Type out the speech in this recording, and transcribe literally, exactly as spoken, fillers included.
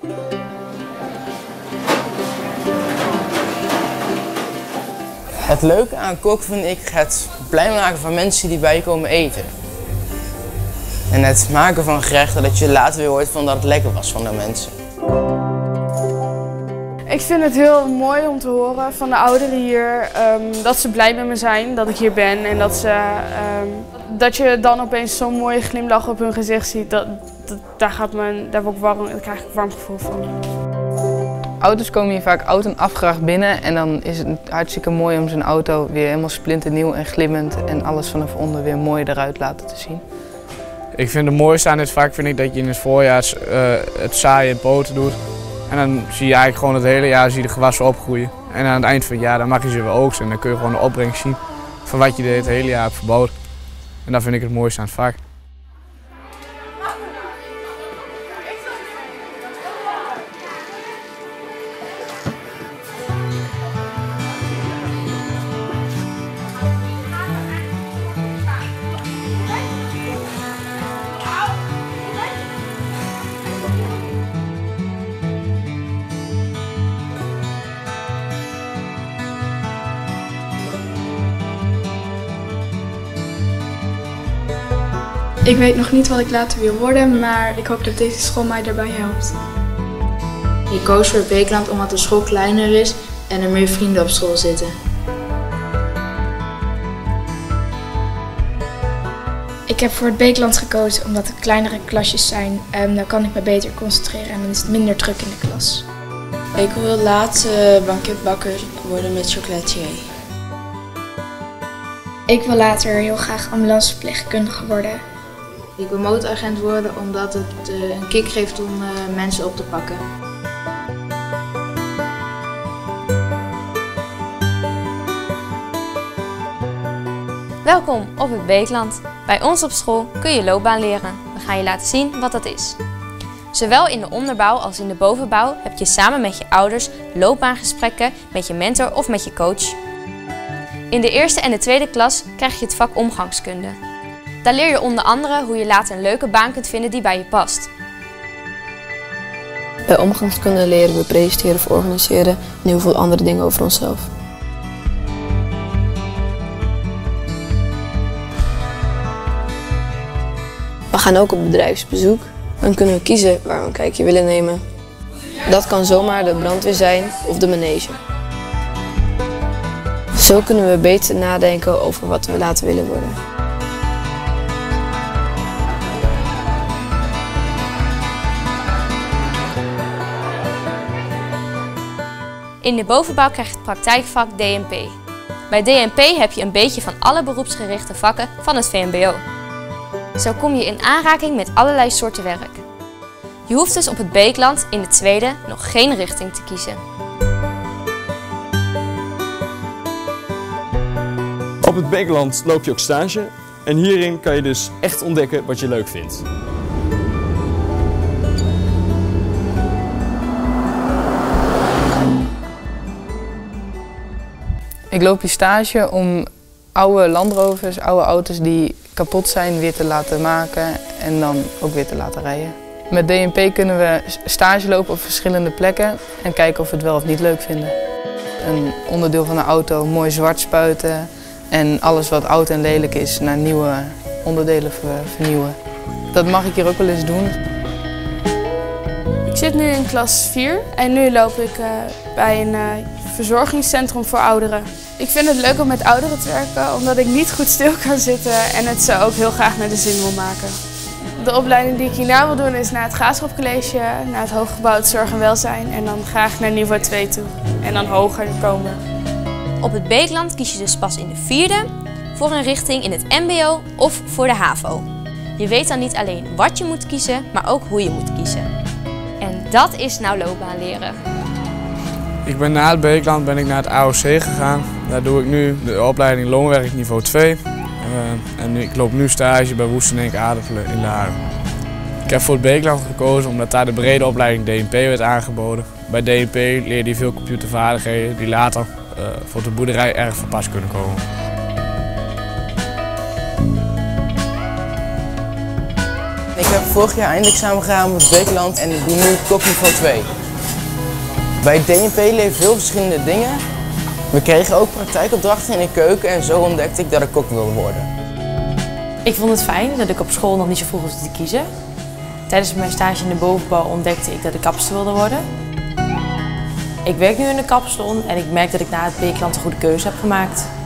Het leuke aan koken vind ik het blij maken van mensen die bij je komen eten. En het maken van gerechten dat je later weer hoort van dat het lekker was van de mensen. Ik vind het heel mooi om te horen van de ouderen hier um, dat ze blij met me zijn dat ik hier ben. En dat, ze, um, dat je dan opeens zo'n mooie glimlach op hun gezicht ziet. Dat, dat, daar, gaat me, daar, word ik warm, daar krijg ik een warm gevoel van. Auto's komen hier vaak oud en afgeracht binnen en dan is het hartstikke mooi om zijn auto weer helemaal splinternieuw en glimmend en alles vanaf onder weer mooi eruit laten te zien. Ik vind het mooiste aan dit vak vind ik dat je in het voorjaar uh, het zaaien en poten doet. En dan zie je eigenlijk gewoon het hele jaar zie je de gewassen opgroeien. En aan het eind van het jaar dan mag je ze weer oogsten en dan kun je gewoon de opbrengst zien van wat je het hele jaar hebt verbouwd. En dat vind ik het mooiste aan het vak. Ik weet nog niet wat ik later wil worden, maar ik hoop dat deze school mij daarbij helpt. Ik koos voor het Beekland omdat de school kleiner is en er meer vrienden op school zitten. Ik heb voor het Beekland gekozen omdat er kleinere klasjes zijn. Um, dan kan ik me beter concentreren en dan is het minder druk in de klas. Ik wil later banketbakker worden met chocolatier. Ik wil later heel graag ambulanceverpleegkundige worden. Ik wil motoragent worden omdat het uh, een kick geeft om uh, mensen op te pakken. Welkom op het Beekland. Bij ons op school kun je loopbaan leren. We gaan je laten zien wat dat is. Zowel in de onderbouw als in de bovenbouw heb je samen met je ouders loopbaangesprekken met je mentor of met je coach. In de eerste en de tweede klas krijg je het vak omgangskunde. Daar leer je onder andere hoe je later een leuke baan kunt vinden die bij je past. Bij omgangskunde leren we presenteren of organiseren en heel veel andere dingen over onszelf. We gaan ook op bedrijfsbezoek. Dan kunnen we kiezen waar we een kijkje willen nemen. Dat kan zomaar de brandweer zijn of de manege. Zo kunnen we beter nadenken over wat we later willen worden. In de bovenbouw krijg je het praktijkvak D N P. Bij D N P heb je een beetje van alle beroepsgerichte vakken van het V M B O. Zo kom je in aanraking met allerlei soorten werk. Je hoeft dus op het Beekland in de tweede nog geen richting te kiezen. Op het Beekland loop je ook stage en hierin kan je dus echt ontdekken wat je leuk vindt. Ik loop hier stage om oude Land Rovers, oude auto's die kapot zijn, weer te laten maken en dan ook weer te laten rijden. Met D N P kunnen we stage lopen op verschillende plekken en kijken of we het wel of niet leuk vinden. Een onderdeel van een auto mooi zwart spuiten en alles wat oud en lelijk is naar nieuwe onderdelen vernieuwen. Dat mag ik hier ook wel eens doen. Ik zit nu in klas vier en nu loop ik uh, bij een uh, verzorgingscentrum voor ouderen. Ik vind het leuk om met ouderen te werken omdat ik niet goed stil kan zitten en het ze ook heel graag naar de zin wil maken. De opleiding die ik hierna wil doen is naar het Graafschap College, naar het hooggebouwd zorg en welzijn en dan graag naar niveau twee toe en dan hoger komen. Op het Beekland kies je dus pas in de vierde voor een richting in het M B O of voor de HAVO. Je weet dan niet alleen wat je moet kiezen, maar ook hoe je moet kiezen. En dat is nou loopbaan leren. Ik ben na het Beekland ben ik naar het A O C gegaan. Daar doe ik nu de opleiding loonwerk niveau twee. Uh, en ik loop nu stage bij Woestenink Aardappelen in Laren. Ik heb voor het Beekland gekozen omdat daar de brede opleiding D N P werd aangeboden. Bij D N P leer je veel computervaardigheden die later uh, voor de boerderij erg van pas kunnen komen. Ik heb vorig jaar eindexamen gedaan op het Beekland en ik doe nu kokniveau twee. Bij D N P leer je veel verschillende dingen. We kregen ook praktijkopdrachten in de keuken en zo ontdekte ik dat ik kok wilde worden. Ik vond het fijn dat ik op school nog niet zo vroeg hoefde te kiezen. Tijdens mijn stage in de bovenbouw ontdekte ik dat ik kapster wilde worden. Ik werk nu in de kapsalon en ik merk dat ik na het Beekland een goede keuze heb gemaakt.